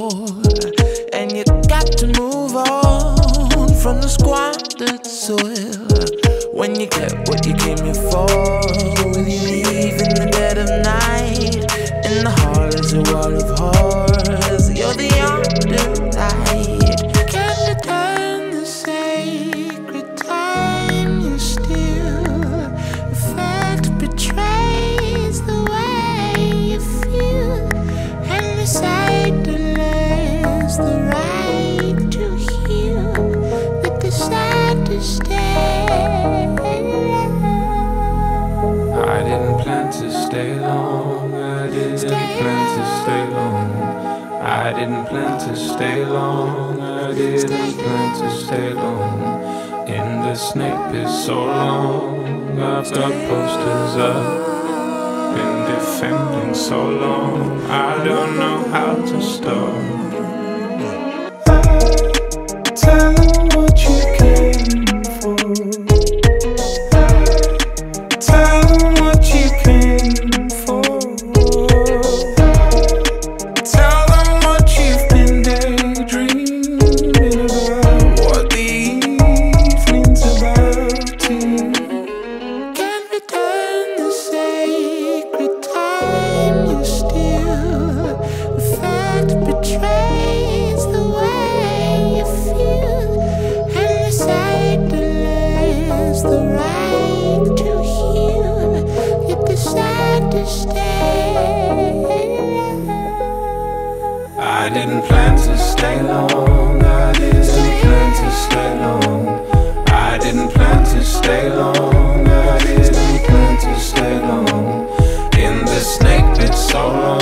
and you got to move on from the squandered soil. When you get what you came here for, will you leave in the dead of night? In the hall is a wall of horrors. You're the yonder light. Can you turn the sacred time you steal? The fact betrays the way you feel, and the sight delays the right to heal. But decide to stay. I didn't plan to stay long. I didn't plan to stay long. I didn't plan to stay long. I didn't plan to stay long. In the snake pit so long. I've got posters up. Been defending so long. I don't know how to stop. Tell them what you came for. Tell them what you came for. Tell them what you've been daydreaming about, what the evening's about to you. Can return the sacred time you steal. The fact betrays the way you feel, and the sight delays the right to heal. You decide to stay. I didn't plan to stay long. I didn't plan to stay long. I didn't plan to stay long. I didn't plan to stay long. In the snake pit so long.